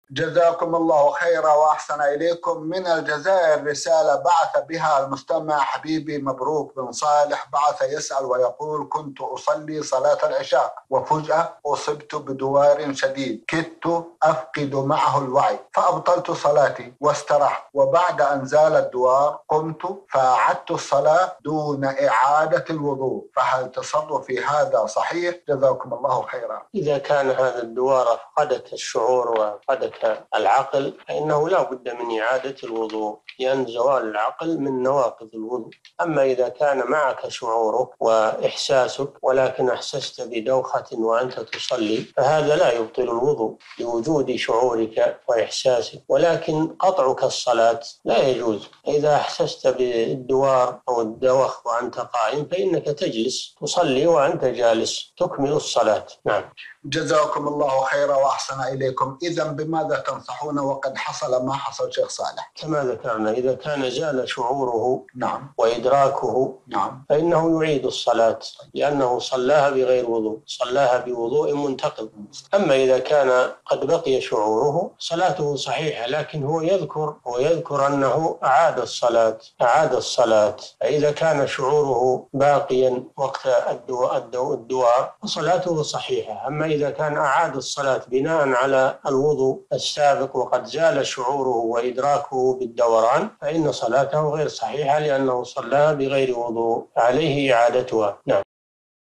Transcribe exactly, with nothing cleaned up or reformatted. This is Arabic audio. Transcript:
جزاكم الله خيرا وأحسن إليكم. من الجزائر رسالة بعث بها المستمع حبيبي مبروك بن صالح، بعث يسأل ويقول: كنت أصلي صلاة العشاء وفجأة أصبت بدوار شديد، كدت أفقد معه الوعي، فأبطلت صلاتي واسترحت، وبعد أن زال الدوار قمت فأعدت الصلاة دون إعادة الوضوء، فهل تصرفي هذا صحيح؟ جزاكم الله خيرا. إذا كان هذا الدوار أفقدك الشعور وأفقدك العقل فإنه لا بد من إعادة الوضوء، لأن زوال العقل من نواقض الوضوء. أما إذا كان معك شعورك وإحساسك ولكن أحسست بدوخة وأنت تصلي فهذا لا يبطل الوضوء لوجود شعورك وإحساسك، ولكن قطعك الصلاة لا يجوز. إذا أحسست بالدوار أو الدوخ وأنت قائم فإنك تجلس تصلي وأنت جالس تكمل الصلاة. نعم. جزاكم الله خيرا وأحسن إليكم. إذن بماذا تنصحون وقد حصل ما حصل شيخ صالح؟ كما ذكرنا إذا كان زال شعوره نعم وإدراكه نعم فإنه يعيد الصلاة لأنه صلاها بغير وضوء، صلاها بوضوء منتقض. أما إذا كان قد بقي شعوره صلاته صحيحة، لكن هو يذكر ويذكر أنه أعاد الصلاة أعاد الصلاة فإذا كان شعوره باقيا وقت الدوار فصلاته صحيحة. أما إذا كان أعاد الصلاة بناء على الوضوء السابق وقد زال شعوره وإدراكه بالدوران فإن صلاته غير صحيحة لأنه صلاها بغير وضوء، عليه إعادتها. نعم.